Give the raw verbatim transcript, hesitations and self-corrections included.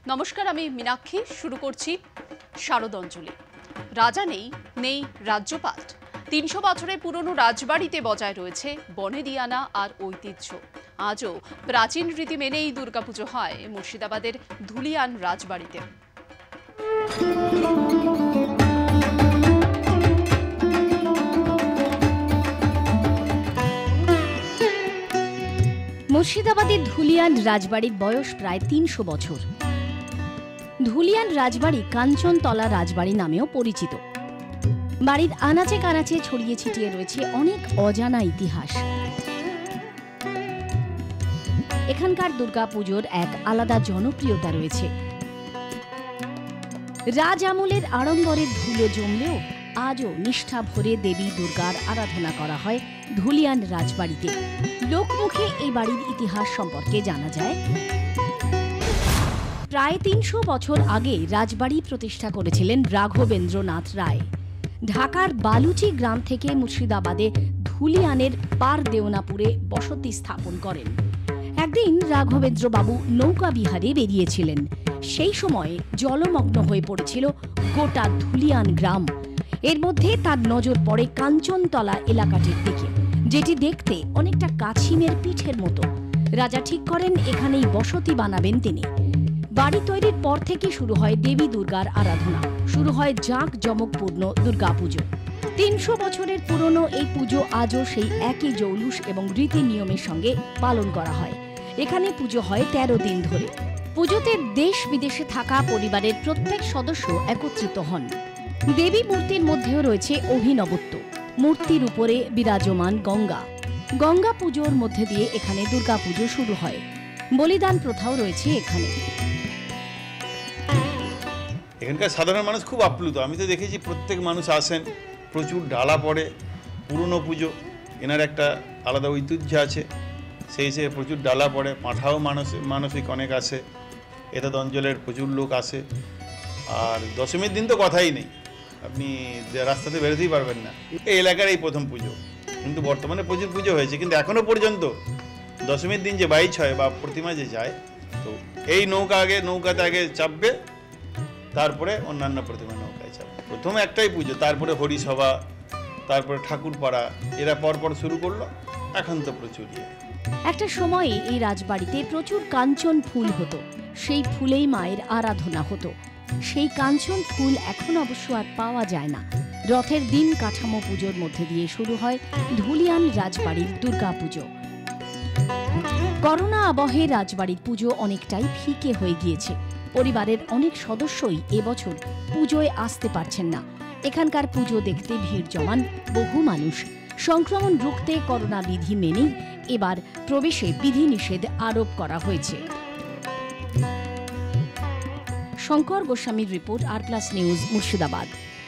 নমস্কার, আমি মীনাক্ষী। শুরু করছি শারদঞ্জলি। রাজা নেই, নেই রাজ্যপাট। তিনশো বছরের পুরনো রাজবাড়িতে বজায় রয়েছে বনেদিয়ানা আর ঐতিহ্য। আজও প্রাচীন রীতি মেনেই দুর্গাপুজো হয় মুর্শিদাবাদের ধুলিয়ান রাজবাড়িতে। মুর্শিদাবাদের ধুলিয়ান রাজবাড়ির বয়স প্রায় তিনশো বছর। ধুলিয়ান রাজবাড়ি কাঞ্চনতলা রাজবাড়ি নামেও পরিচিত। বাড়ির আনাচে কানাচে ছড়িয়ে ছিটিয়ে রয়েছে অনেক অজানা ইতিহাস। এখানকার দুর্গাপুজোর এক আলাদা জনপ্রিয়তা রয়েছে। রাজ আমলের আড়ম্বরের ধুলো জমলেও আজও নিষ্ঠা ভরে দেবী দুর্গার আরাধনা করা হয় ধুলিয়ান রাজবাড়িতে। লোকমুখে এই বাড়ির ইতিহাস সম্পর্কে জানা যায়, প্রায় তিনশো বছর আগে রাজবাড়ি প্রতিষ্ঠা করেছিলেন রাঘবেন্দ্রনাথ রায়। ঢাকার বালুচি গ্রাম থেকে মুর্শিদাবাদে ধুলিয়ানের পার দেওনাপুরে বসতি স্থাপন করেন। একদিন রাঘবেন্দ্রবাবু নৌকা বিহারে বেরিয়েছিলেন। সেই সময় জলমগ্ন হয়ে পড়েছিল গোটা ধুলিয়ান গ্রাম। এর মধ্যে তার নজর পড়ে কাঞ্চনতলা এলাকাটির দিকে, যেটি দেখতে অনেকটা কাছিমের পিঠের মতো। রাজা ঠিক করেন এখানেই বসতি বানাবেন তিনি। বাড়ি তৈরির পর থেকে শুরু হয় দেবী দুর্গার আরাধনা, শুরু হয় জাঁক জমকপূর্ণ দুর্গাপুজো। তিনশো বছরের পুরনো এই পুজো আজও সেই একই জৌলুস এবং রীতি নিয়মের সঙ্গে পালন করা হয়। এখানে পুজো হয় তেরো দিন ধরে। পুজোতে দেশ বিদেশে থাকা পরিবারের প্রত্যেক সদস্য একত্রিত হন। দেবী মূর্তির মধ্যেও রয়েছে অভিনবত্ব। মূর্তির উপরে বিরাজমান গঙ্গা। গঙ্গা পুজোর মধ্যে দিয়ে এখানে দুর্গাপুজো শুরু হয়। বলিদান প্রথাও রয়েছে এখানে। এখানকার সাধারণ মানুষ খুব আপ্লুত। আমি তো দেখেছি প্রত্যেক মানুষ আসেন, প্রচুর ডালা পড়ে। পুরনো পুজো, এনার একটা আলাদা ঐতিহ্য আছে, সেই হিসেবে প্রচুর ডালা পড়ে। পাঁঠাও মানুষ মানসিক অনেক আসে, এতদ অঞ্চলের প্রচুর লোক আসে। আর দশমীর দিন তো কথাই নেই, আপনি রাস্তাতে বেরোতেই পারবেন না। এই এলাকার এই প্রথম পুজো, কিন্তু বর্তমানে প্রচুর পুজো হয়েছে। কিন্তু এখনও পর্যন্ত দশমীর দিন যে বাইচ হয় বা প্রতিমা যে যায়, তো এই নৌকা আগে নৌকাতে আগে চাপবে, তারপরে অন্যান্য প্রতিমা নৌকায় চাপবে। প্রথমে একটাই পুজো, তারপরে হরিসভা, তারপরে ঠাকুরপাড়া, এরা পরপর শুরু করলো। এখন তো প্রচুর ইয়ে। একটা সময়ে এই রাজবাড়িতে প্রচুর কাঞ্চন ফুল হতো। সেই ফুলেই মায়ের আরাধনা হতো। সেই কাঞ্চন ফুল এখন অবশ্য আর পাওয়া যায় না। রথের দিন কাঠামো পুজোর মধ্যে দিয়ে শুরু হয় ধুলিয়ান রাজবাড়ির দুর্গাপুজো। করোনা আবহে রাজবাড়ির পুজো অনেকটাই ফিকে হয়ে গিয়েছে। পরিবারের অনেক সদস্যই এবছর পুজোয় আসতে পারছেন না। এখানকার পুজো দেখতে ভিড় জমান বহু মানুষ। সংক্রমণ রুখতে করোনা বিধি মেনেই এবার প্রবেশে বিধিনিষেধ আরোপ করা হয়েছে। শঙ্কর গোস্বামীর রিপোর্ট, আর প্লাস নিউজ, মুর্শিদাবাদ।